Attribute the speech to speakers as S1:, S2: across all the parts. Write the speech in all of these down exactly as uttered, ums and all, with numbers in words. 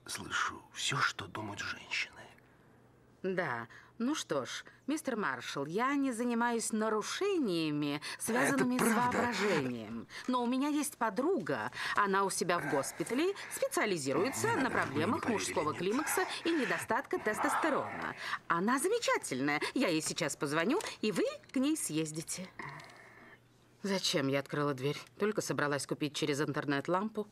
S1: слышу все, что думают женщины.
S2: Да. Ну что ж, мистер Маршалл, я не занимаюсь нарушениями, связанными с воображением. Но у меня есть подруга. Она у себя в госпитале специализируется на проблемах мужского климакса и недостатка тестостерона. Она замечательная. Я ей сейчас позвоню, и вы к ней съездите. Зачем я открыла дверь? Только собралась купить через интернет лампу.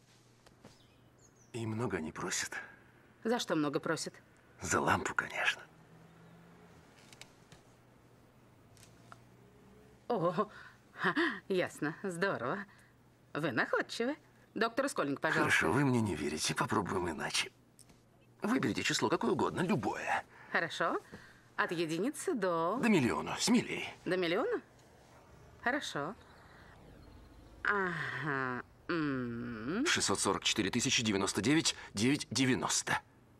S1: И много они просят.
S2: За что много просят?
S1: За лампу, конечно.
S2: О, ха, ясно, здорово. Вы находчивы. Доктор Скольник, пожалуйста.
S1: Хорошо, вы мне не верите. Попробуем иначе. Выберите число какое угодно, любое.
S2: Хорошо. От единицы до...
S1: До миллиона. Смелей.
S2: До миллиона? Хорошо. Ага. М-м.
S1: шестьсот сорок четыре тысячи девяносто девять девятьсот девяносто.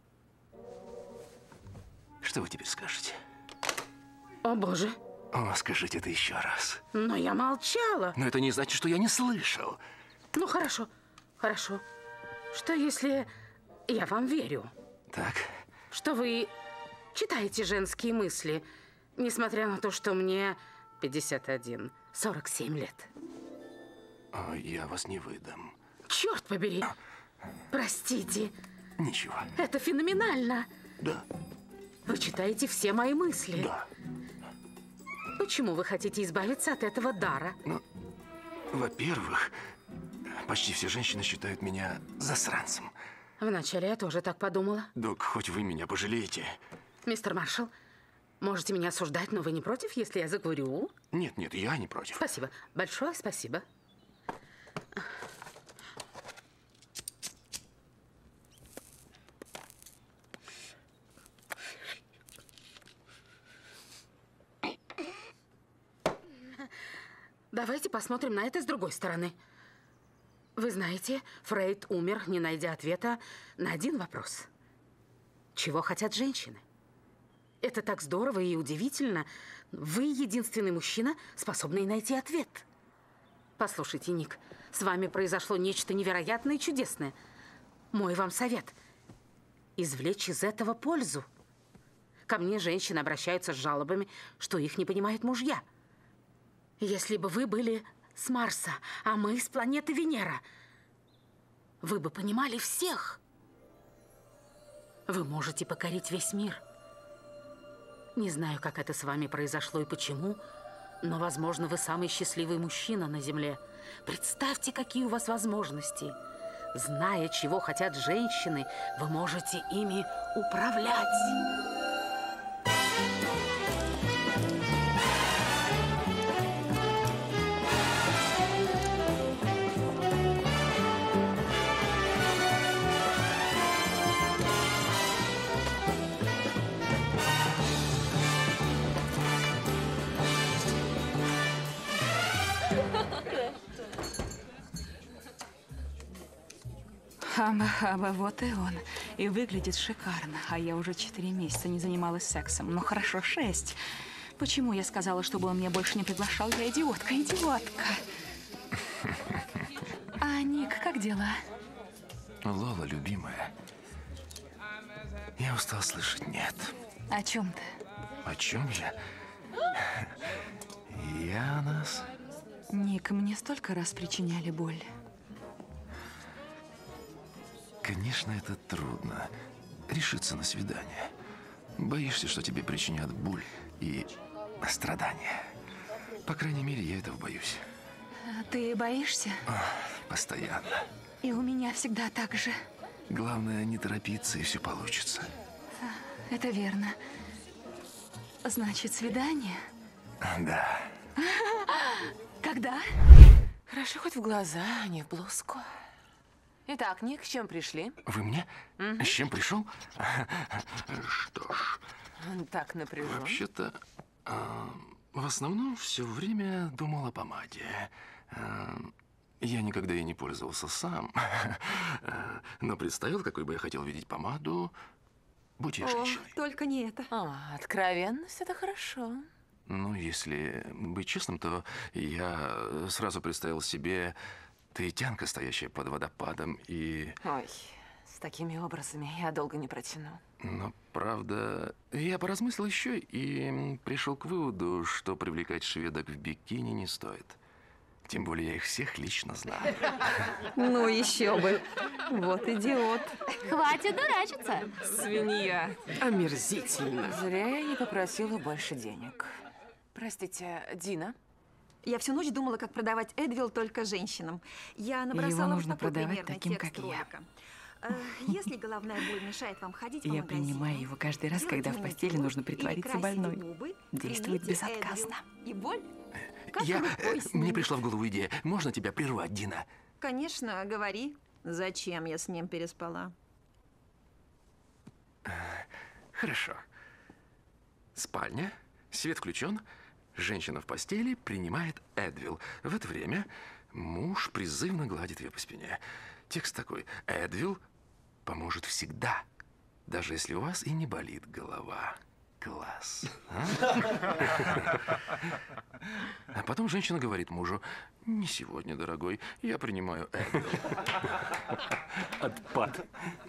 S1: Что вы теперь скажете?
S2: О, боже.
S1: О, скажите это еще раз.
S2: Но я молчала.
S1: Но это не значит, что я не слышал.
S2: Ну, хорошо, хорошо. Что если я вам верю?
S1: Так.
S2: Что вы читаете женские мысли, несмотря на то, что мне пятьдесят один, сорок семь лет.
S1: О, я вас не выдам.
S2: Черт побери. Простите.
S1: Ничего.
S2: Это феноменально.
S1: Да.
S2: Вы читаете все мои мысли.
S1: Да.
S2: Почему вы хотите избавиться от этого дара?
S1: Ну, во-первых, почти все женщины считают меня засранцем.
S2: Вначале я тоже так подумала.
S1: Док, хоть вы меня пожалеете.
S2: Мистер Маршалл, можете меня осуждать, но вы не против, если я закурю?
S1: Нет, нет, я не против.
S2: Спасибо. Большое спасибо. Давайте посмотрим на это с другой стороны. Вы знаете, Фрейд умер, не найдя ответа на один вопрос. Чего хотят женщины? Это так здорово и удивительно. Вы единственный мужчина, способный найти ответ. Послушайте, Ник, с вами произошло нечто невероятное и чудесное. Мой вам совет – извлечь из этого пользу. Ко мне женщины обращаются с жалобами, что их не понимают мужья. Если бы вы были с Марса, а мы с планеты Венера, вы бы понимали всех. Вы можете покорить весь мир. Не знаю, как это с вами произошло и почему, но, возможно, вы самый счастливый мужчина на Земле. Представьте, какие у вас возможности. Зная, чего хотят женщины, вы можете ими управлять.
S3: Хаба-хаба, вот и он. И выглядит шикарно. А я уже четыре месяца не занималась сексом. Ну хорошо, шесть. Почему я сказала, чтобы он меня больше не приглашал? Я идиотка, идиотка. А, Ник, как дела?
S1: Лола, любимая, я устал слышать «нет».
S3: О чем ты?
S1: О чем я? Я о нас.
S3: Ник, мне столько раз причиняли боль.
S1: Конечно, это трудно. Решиться на свидание. Боишься, что тебе причинят боль и страдания. По крайней мере, я этого боюсь.
S3: Ты боишься?
S1: О, постоянно.
S3: И у меня всегда так же.
S1: Главное, не торопиться, и все получится.
S3: Это верно. Значит, свидание?
S1: Да.
S3: Когда?
S4: Хорошо хоть в глаза, а не в блузку. Итак, Ник, с чем пришли?
S1: Вы мне?
S4: Угу.
S1: С чем пришел? Что ж.
S4: Он так напряжен.
S1: Вообще-то, э, в основном все время думал о помаде. Э, я никогда ей не пользовался сам. Но представил, какой бы я хотел видеть помаду, будь я женщиной.
S4: Только не это. А, откровенность – это хорошо.
S1: Ну, если быть честным, то я сразу представил себе таитянка, стоящая под водопадом, и...
S4: Ой, такими образами я долго не протяну.
S1: Но, правда, я поразмыслил еще и пришел к выводу, что привлекать шведок в бикини не стоит. Тем более я их всех лично знаю.
S3: Ну еще бы. Вот идиот.
S5: Хватит дурачиться.
S4: Свинья.
S6: Омерзительно.
S4: Зря я не попросила больше денег. Простите, Дина?
S7: Я всю ночь думала, как продавать Эдвил только женщинам. Я набросала
S3: Его нужно
S7: вот такой
S3: продавать
S7: примерный
S3: таким,
S7: текст
S3: как я.
S7: ролика. Э, Если головная боль мешает вам ходить по
S3: Я
S7: магазину,
S3: принимаю его каждый раз,
S7: делайте
S3: когда в постели
S7: маникюр
S3: нужно
S7: или
S3: притвориться
S7: красите
S3: больной.
S7: губы,
S3: Действует
S7: примите
S3: безотказно.
S7: Эдвил, и боль как
S1: Я,
S7: рукой
S1: э,
S7: снимет.
S1: мне пришла в голову идея. Можно тебя прервать, Дина?
S7: Конечно, говори. Зачем я с ним переспала?
S1: Хорошо. Спальня, свет включен, женщина в постели принимает Эдвил. В это время муж призывно гладит ее по спине. Текст такой: Эдвил поможет всегда, даже если у вас и не болит голова. Класс. А? А потом женщина говорит мужу: не сегодня, дорогой, я принимаю Эдвил.
S6: Отпад.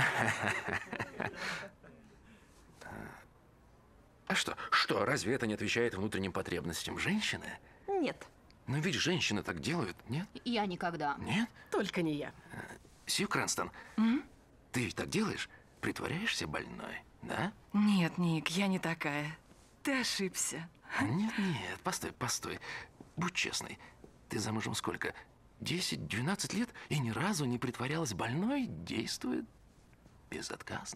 S1: А что? Что, разве это не отвечает внутренним потребностям женщины?
S7: Нет.
S1: Но ведь женщины так делают, нет?
S5: Я никогда.
S1: Нет?
S6: Только не я.
S1: Сью Крэнстон, ты ведь так делаешь? Притворяешься больной, да?
S3: Нет, Ник, я не такая. Ты ошибся.
S1: Нет, нет, постой, постой. Будь честной. Ты замужем сколько? десять-двенадцать лет и ни разу не притворялась больной? Действует безотказно.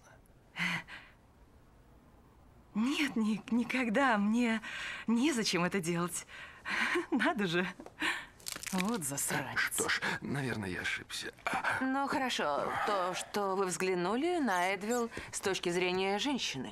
S3: Нет, Ник, никогда. Мне незачем это делать. Надо же. Вот засранец.
S1: Что ж, наверное, я ошибся. А,
S4: Ну, хорошо. То, что вы взглянули на Эдвил с точки зрения женщины.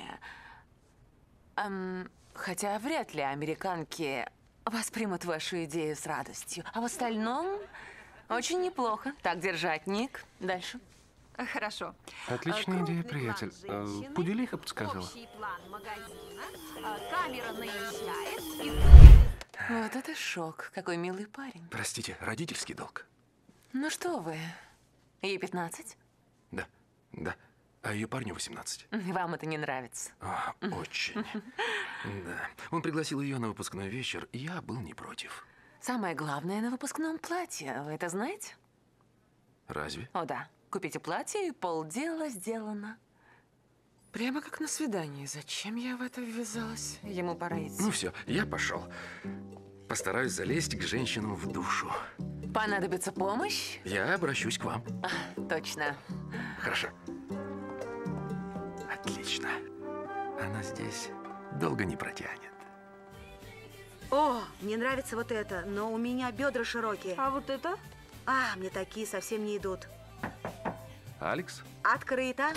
S4: Эм, хотя вряд ли американки воспримут вашу идею с радостью. А в остальном очень неплохо. Так держать, Ник. Дальше.
S7: А, Хорошо.
S6: Отличная
S7: А,
S6: идея,
S7: крупный
S6: приятель.
S7: план
S6: А,
S7: женщины,
S6: Пуделиха подсказала.
S7: Общий план магазина. а, Камера наезжает. И...
S4: Вот это шок. Какой милый парень.
S1: простите, родительский долг.
S4: Ну что вы, ей пятнадцать?
S1: Да, да. А ее парню восемнадцать.
S4: Вам это не нравится.
S1: А, очень. Да. Он пригласил ее на выпускной вечер, и я был не против.
S4: Самое главное на выпускном платье. Вы это знаете?
S1: Разве?
S4: О, да. Купите платье, и полдела сделано. Прямо как на свидании. Зачем я в это ввязалась? Ему пора идти.
S1: Ну все, я пошел. Постараюсь залезть к женщинам в душу.
S4: Понадобится помощь?
S1: Я обращусь к вам.
S4: Точно.
S1: Хорошо. Отлично. Она здесь долго не протянет.
S8: О, мне нравится вот это, но у меня бедра широкие.
S7: А вот это?
S8: А, мне такие совсем не идут.
S1: Алекс?
S8: Открыто.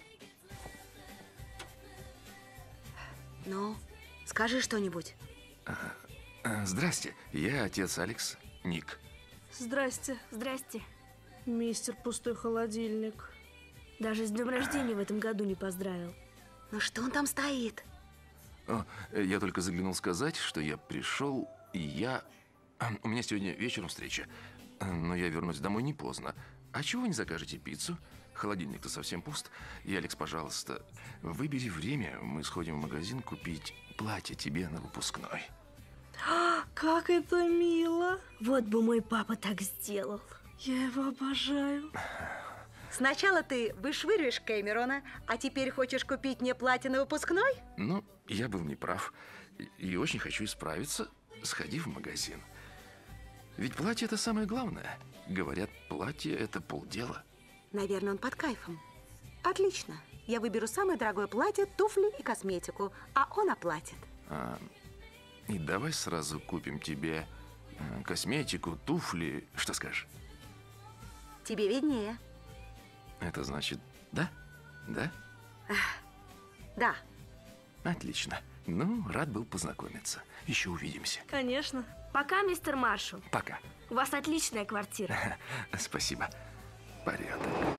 S8: Ну, скажи что-нибудь.
S1: А, здрасте, я отец Алекс, Ник.
S9: Здрасте,
S5: Здрасте.
S9: мистер Пустой Холодильник. Даже с днем рождения в этом году не поздравил.
S8: Ну что он там стоит?
S1: О, я только заглянул сказать, что я пришел, и я... А, У меня сегодня вечером встреча, а, но я вернусь домой не поздно. А чего вы не закажете пиццу? Холодильник-то совсем пуст. И, Алекс, пожалуйста, выбери время, мы сходим в магазин купить платье тебе на выпускной.
S9: Как это мило! Вот бы мой папа так сделал. Я его обожаю.
S8: Сначала ты вышвыриваешь Кэмерона, а теперь хочешь купить мне платье на выпускной?
S1: Ну, я был неправ. И, и очень хочу исправиться, сходив в магазин. Ведь платье – это самое главное. Говорят, платье – это полдела.
S8: Наверное, он под кайфом. Отлично. Я выберу самое дорогое платье, туфли и косметику, а он оплатит.
S1: А, и давай сразу купим тебе э, косметику, туфли. Что скажешь?
S8: Тебе виднее.
S1: Это значит да? Да?
S8: Да.
S1: Отлично. Ну, рад был познакомиться. Еще увидимся.
S9: Конечно. Пока, мистер Маршалл.
S1: Пока.
S9: У вас отличная квартира.
S1: Спасибо. Порядок.